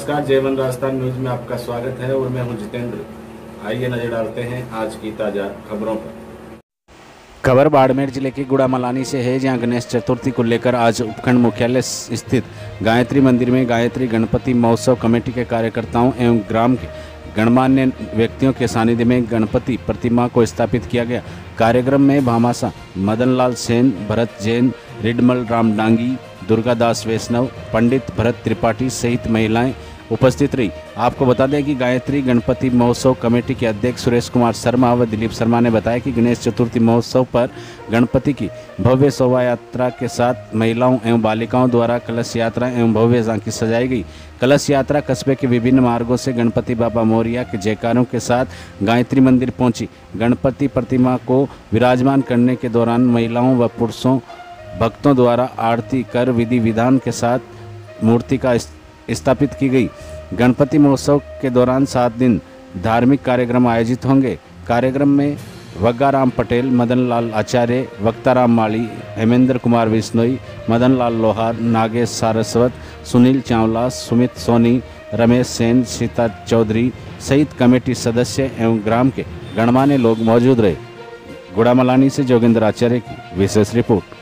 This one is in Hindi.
नमस्कार, जय राजस्थान न्यूज में आपका स्वागत है और मैं हूं जितेंद्र। आइए नजर डालते हैं आज की ताजा खबरों पर। खबर बाड़मेर जिले के गुड़ामलानी से है, जहां गणेश चतुर्थी को लेकर आज उपखंड मुख्यालय स्थित गायत्री मंदिर में गायत्री गणपति महोत्सव कमेटी के कार्यकर्ताओं एवं ग्राम के गणमान्य व्यक्तियों के सानिध्य में गणपति प्रतिमा को स्थापित किया गया। कार्यक्रम में भामासा मदनलाल सेन, भरत जैन, रिडमल राम डांगी, दुर्गादास वैष्णव, पंडित भरत त्रिपाठी सहित महिलाएं उपस्थित रही। आपको बता दें कि गायत्री गणपति महोत्सव कमेटी के अध्यक्ष सुरेश कुमार शर्मा व दिलीप शर्मा ने बताया कि गणेश चतुर्थी महोत्सव पर गणपति की भव्य शोभा यात्रा के साथ महिलाओं एवं बालिकाओं द्वारा कलश यात्रा एवं भव्य झांकी सजाई गई। कलश यात्रा कस्बे के विभिन्न मार्गों से गणपति बाबा मोरिया के जयकारों के साथ गायत्री मंदिर पहुंची। गणपति प्रतिमा को विराजमान करने के दौरान महिलाओं व पुरुषों भक्तों द्वारा आरती कर विधि विधान के साथ मूर्ति का स्थापित की गई। गणपति महोत्सव के दौरान 7 दिन धार्मिक कार्यक्रम आयोजित होंगे। कार्यक्रम में वग्गाराम पटेल, मदन लाल आचार्य, वक्ताराम माली, हेमेंद्र कुमार बिश्नोई, मदन लाल लोहार, नागेश सारस्वत, सुनील चावला, सुमित सोनी, रमेश सेन, सीता चौधरी सहित कमेटी सदस्य एवं ग्राम के गणमान्य लोग मौजूद रहे। गुड़ामलानी से जोगिंद्र आचार्य की विशेष रिपोर्ट।